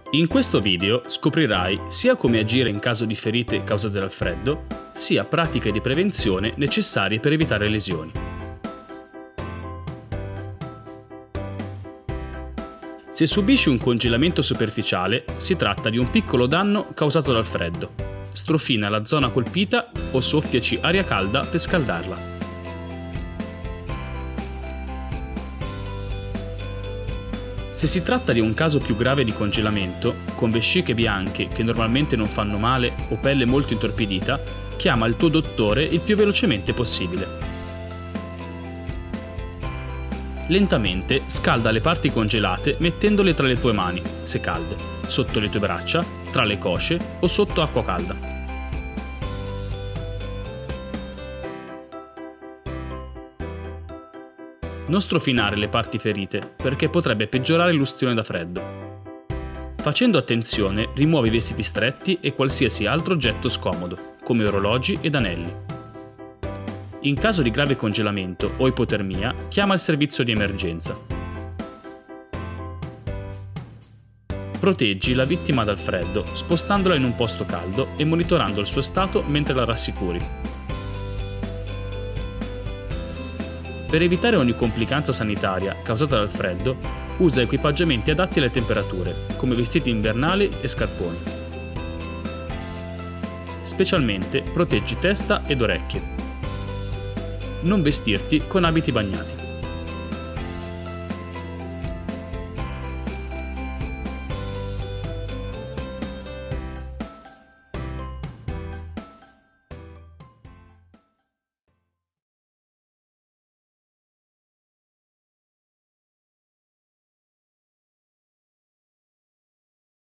In questo video scoprirai sia come agire in caso di ferite causate dal freddo, sia pratiche di prevenzione necessarie per evitare lesioni. Se subisci un congelamento superficiale, si tratta di un piccolo danno causato dal freddo. Strofina la zona colpita o soffiaci aria calda per scaldarla. Se si tratta di un caso più grave di congelamento, con vesciche bianche che normalmente non fanno male o pelle molto intorpidita, chiama il tuo dottore il più velocemente possibile. Lentamente scalda le parti congelate mettendole tra le tue mani, se calde, sotto le tue braccia, tra le cosce o sotto acqua calda. Non strofinare le parti ferite perché potrebbe peggiorare l'ustione da freddo. Facendo attenzione, rimuovi i vestiti stretti e qualsiasi altro oggetto scomodo, come orologi ed anelli. In caso di grave congelamento o ipotermia, chiama il servizio di emergenza. Proteggi la vittima dal freddo, spostandola in un posto caldo e monitorando il suo stato mentre la rassicuri. Per evitare ogni complicanza sanitaria causata dal freddo, usa equipaggiamenti adatti alle temperature, come vestiti invernali e scarponi. Specialmente proteggi testa ed orecchie. Non vestirti con abiti bagnati.